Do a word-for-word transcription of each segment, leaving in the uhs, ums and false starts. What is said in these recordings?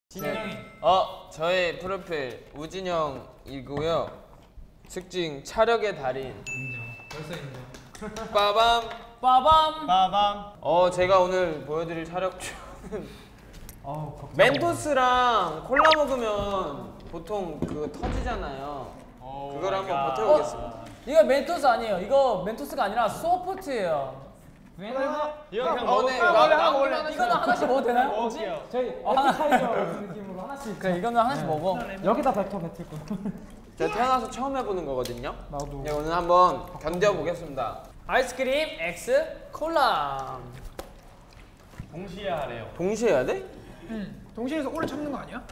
진영이. 어, 저의 프로필 우진영이고요. 특징 차력의 달인. 인정. 벌써 인정. 빠밤. 빠밤. 빠밤. 어, 제가 오늘 보여드릴 차력주는 어, 멘토스랑 콜라 먹으면 보통 그거 터지잖아요. 그걸 한번 버텨보겠습니다. 어? 이거 멘토스 아니에요. 이거 멘토스가 아니라 소프트예요. 왜? 이거 그냥 어, 네. 먹을까? 나- 원래 나- 하고 원래 나- 이거는 하나씩 먹어도 되나요? 먹을게요. 저희 에피타이저 느낌으로 하나씩. 그래, 이거는 하나씩 먹어. 여기다 뱉어 뱉을 거. 제가 태어나서 처음 해보는 거거든요. 나도. 네, 오늘 한번 견뎌보겠습니다. 아이스크림 X 콜라. 동시에 하래요. 동시에 해야 돼? 동시에서 오래 참는 거 아니야?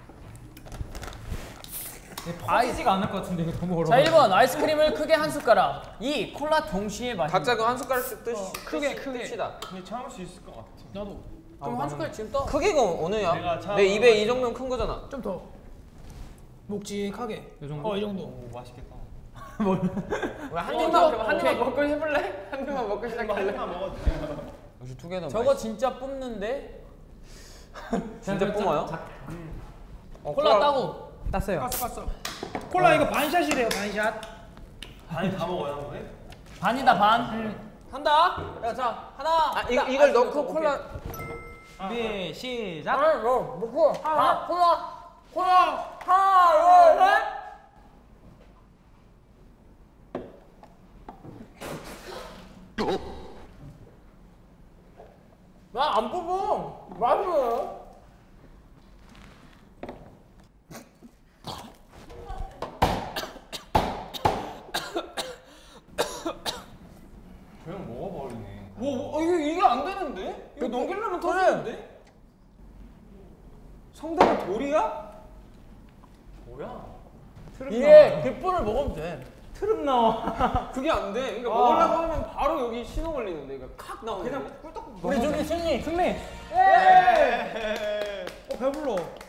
아이지가 않을 것 같은데 이거 너무 어려워. 자, 일 번 아이스크림을 크게 한 숟가락. 이 콜라 동시에 마시. 각자 그 한 숟가락씩 뜨시, 크게, 뜨시, 크게. 뜹시다. 근데 참을 수 있을 것 같아. 나도. 그럼 한 숟가락 지금 떠. 크기가 어느야? 내가 참- 내 입에 이 정도면 큰 거잖아. 좀 더. 묵직하게. 이 정도? 어, 이 정도. 오 맛있겠다. 한 어, 입만 저- 한 오케이. 입만 먹고 해볼래? 한 입만 먹고 시작할래? 하나 먹어도 돼요. 역시 두 개는 저거 진짜 뿜는데. 진짜 뿜어요? 어, 콜라 따고. 땄어요. 깠어, 깠어. 콜라 이거 반샷이래요, 반샷. 아니 다 먹어요 한 번에? 반이다 반. 한다. 야, 자 하나. 아, 이, 이걸 넣고 콜라. 준비, 시작. 하나 넣어. 넣고. 하나 콜라. 콜라. 하나 둘 셋. 나안 뽑어. 맛있어. 그냥 먹어버리네. 뭐, 뭐 이게 이게 안 되는데? 이거 넘기려면 터지는데? 성대가 돌이야? 뭐야? 이게 귓불을 먹으면 돼. 트름 나와. 그게 안 돼. 그러니까 먹으려고 하면 바로 여기 신호 걸리는데, 이거 칵 나오는데. 그냥 꿀떡. 우리 준비 승리. 승리. 어, 배불러.